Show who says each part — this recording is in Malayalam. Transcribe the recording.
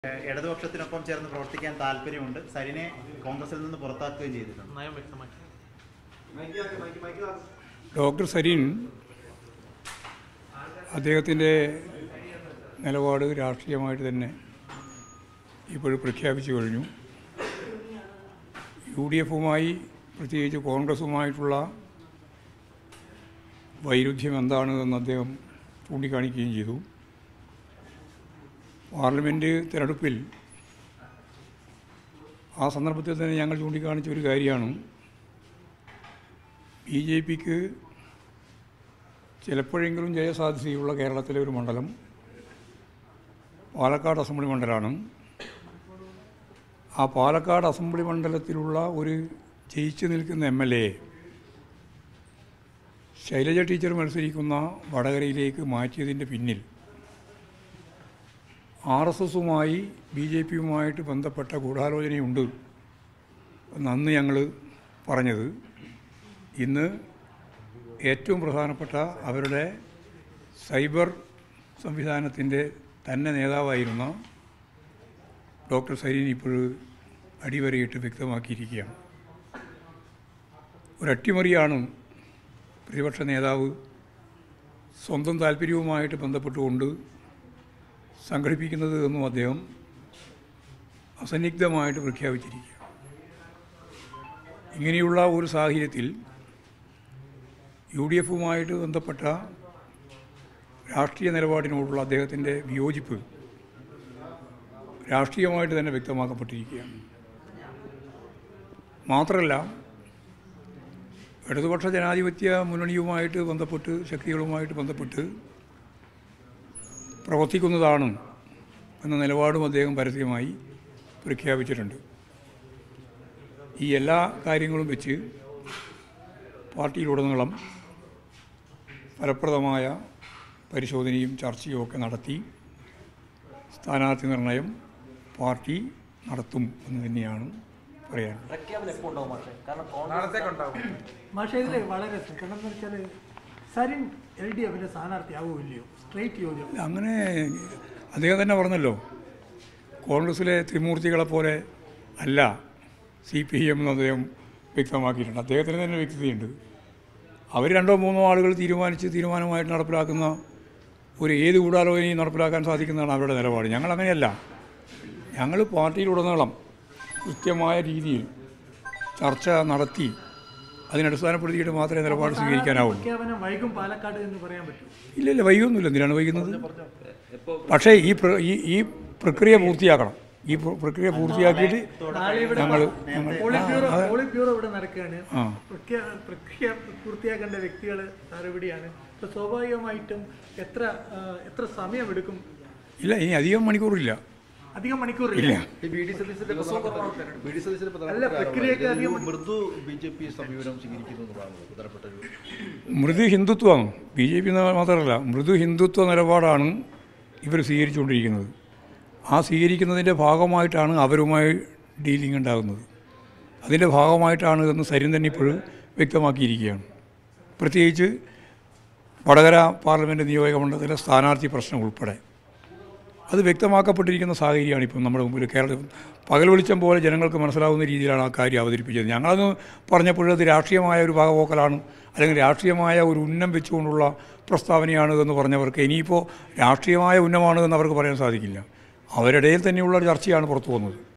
Speaker 1: ഇടതുപക്ഷത്തിനൊപ്പം ചേർന്ന് പ്രവർത്തിക്കാൻ താല്പര്യമുണ്ട്. സരിനെ കോൺഗ്രസിൽ നിന്ന് പുറത്താക്കുകയും ചെയ്തിട്ടുണ്ട്.
Speaker 2: ഡോക്ടർ സരീൻ അദ്ദേഹത്തിൻ്റെ നിലപാട് രാഷ്ട്രീയമായിട്ട് തന്നെ ഇപ്പോൾ പ്രഖ്യാപിച്ചു കഴിഞ്ഞു. UDF പ്രത്യേകിച്ച് കോൺഗ്രസുമായിട്ടുള്ള വൈരുദ്ധ്യം എന്താണെന്ന് അദ്ദേഹം ചൂണ്ടിക്കാണിക്കുകയും ചെയ്തു. പാർലമെൻറ്റ് തിരഞ്ഞെടുപ്പിൽ ആ സന്ദർഭത്തിൽ തന്നെ ഞങ്ങൾ ചൂണ്ടിക്കാണിച്ച ഒരു കാര്യമാണ്, BJPക്ക് ചിലപ്പോഴെങ്കിലും ജയസാധ്യതയുള്ള കേരളത്തിലെ ഒരു മണ്ഡലം പാലക്കാട് അസംബ്ലി മണ്ഡലമാണ്. ആ പാലക്കാട് അസംബ്ലി മണ്ഡലത്തിലുള്ള ഒരു ജയിച്ചു നിൽക്കുന്ന MLA ശൈലജ ടീച്ചർ മത്സരിക്കുന്ന വടകരയിലേക്ക് മാറ്റിയതിൻ്റെ പിന്നിൽ RSSുമായി BJPയുമായിട്ട് ബന്ധപ്പെട്ട ഗൂഢാലോചനയുണ്ട് എന്നന്ന് ഞങ്ങൾ പറഞ്ഞത്. ഇന്ന് ഏറ്റവും പ്രധാനപ്പെട്ട അവരുടെ സൈബർ സംവിധാനത്തിൻ്റെ തന്നെ നേതാവായിരുന്ന ഡോക്ടർ സരീൻ ഇപ്പോൾ അടിവരയിട്ട് വ്യക്തമാക്കിയിരിക്കുകയാണ്. ഒരട്ടിമറിയാണ് പ്രതിപക്ഷ നേതാവ് സ്വന്തം താല്പര്യവുമായിട്ട് ബന്ധപ്പെട്ടുകൊണ്ട് സംഘടിപ്പിക്കുന്നത് എന്നും അദ്ദേഹം അസന്നിഗ്ധമായിട്ട് പ്രഖ്യാപിച്ചിരിക്കുക. ഇങ്ങനെയുള്ള ഒരു സാഹചര്യത്തിൽ UDFുമായിട്ട് ബന്ധപ്പെട്ട രാഷ്ട്രീയ നിലപാടിനോടുള്ള അദ്ദേഹത്തിൻ്റെ വിയോജിപ്പ് രാഷ്ട്രീയമായിട്ട് തന്നെ വ്യക്തമാക്കപ്പെട്ടിരിക്കുകയാണ്. മാത്രമല്ല, ഇടതുപക്ഷ ജനാധിപത്യ മുന്നണിയുമായിട്ട് ബന്ധപ്പെട്ട് ശക്തികളുമായിട്ട് ബന്ധപ്പെട്ട് പ്രവർത്തിക്കുന്നതാണ് എന്ന നിലപാടും അദ്ദേഹം പരസ്യമായി പ്രഖ്യാപിച്ചിട്ടുണ്ട്. ഈ എല്ലാ കാര്യങ്ങളും വെച്ച് പാർട്ടിയിലുടനീളം ഫലപ്രദമായ പരിശോധനയും ചർച്ചയും ഒക്കെ നടത്തി സ്ഥാനാർത്ഥി നിർണയം പാർട്ടി നടത്തും എന്ന് തന്നെയാണ് പറയാനുള്ളത്. അങ്ങനെ അദ്ദേഹം തന്നെ പറഞ്ഞല്ലോ, കോൺഗ്രസിലെ ത്രിമൂർത്തികളെപ്പോലെ അല്ല CPIM എന്ന് അദ്ദേഹം വ്യക്തമാക്കിയിട്ടുണ്ട്. അദ്ദേഹത്തിന് തന്നെ വ്യക്തതയുണ്ട്. അവർ 2-3 ആളുകൾ തീരുമാനമായിട്ട് നടപ്പിലാക്കുന്ന ഒരു ഏത് ഗൂഢാലോചനയും നടപ്പിലാക്കാൻ സാധിക്കുന്നതാണ് അവരുടെ നിലപാട്. ഞങ്ങളങ്ങനെയല്ല. ഞങ്ങൾ പാർട്ടിയിലുടനീളം കൃത്യമായ രീതിയിൽ ചർച്ച നടത്തി അതിനടിസ്ഥാനപ്പെടുത്തിയിട്ട് മാത്രമേ നിലപാട് സ്വീകരിക്കാനാവുള്ളൂ. ഇല്ല, വൈകൊന്നുമില്ല. എന്തിനാണ് വൈകുന്നത്? പക്ഷേ ഈ പ്രക്രിയ പൂർത്തിയാക്കണം. ഈ പ്രക്രിയ പൂർത്തിയാക്കിയിട്ട് ഞങ്ങൾ
Speaker 3: പൂർത്തിയാക്കേണ്ട വ്യക്തികൾ ഇവിടെയാണ്. സ്വാഭാവികമായിട്ടും എത്ര സമയമെടുക്കും?
Speaker 2: ഇല്ല, ഇനി അധികം മണിക്കൂറില്ല.
Speaker 1: മൃദു
Speaker 2: ഹിന്ദുത്വമാണ്. BJP മാത്രമല്ല, മൃദു ഹിന്ദുത്വ നിലപാടാണ് ഇവർ സ്വീകരിച്ചുകൊണ്ടിരിക്കുന്നത്. ആ സ്വീകരിക്കുന്നതിൻ്റെ ഭാഗമായിട്ടാണ് അവരുമായി ഡീലിംഗ് ഉണ്ടാകുന്നത്. അതിൻ്റെ ഭാഗമായിട്ടാണ് എന്ന് സരിൻ തന്നെ ഇപ്പോഴും വ്യക്തമാക്കിയിരിക്കുകയാണ്. പ്രത്യേകിച്ച് വടകര പാർലമെൻറ്റ് നിയോജക മണ്ഡലത്തിലെ സ്ഥാനാർത്ഥി പ്രശ്നം ഉൾപ്പെടെ അത് വ്യക്തമാക്കപ്പെട്ടിരിക്കുന്ന സാഹചര്യമാണ് ഇപ്പം നമ്മുടെ മുമ്പിൽ. കേരളത്തിൽ പകൽ വെളിച്ചം പോലെ ജനങ്ങൾക്ക് മനസ്സിലാവുന്ന രീതിയിലാണ് ആ കാര്യം അവതരിപ്പിച്ചത്. ഞങ്ങളത് പറഞ്ഞപ്പോഴത് രാഷ്ട്രീയമായ ഒരു ഭാഗപോക്കലാണ്, അല്ലെങ്കിൽ രാഷ്ട്രീയമായ ഒരു ഉന്നം വെച്ചുകൊണ്ടുള്ള പ്രസ്താവനയാണ് എന്ന് പറഞ്ഞവർക്ക് ഇനിയിപ്പോൾ രാഷ്ട്രീയമായ ഉന്നമാണ് എന്ന് അവർക്ക് പറയാൻ സാധിക്കില്ല. അവരിടയിൽ തന്നെയുള്ള ചർച്ചയാണ് പുറത്തു വന്നത്.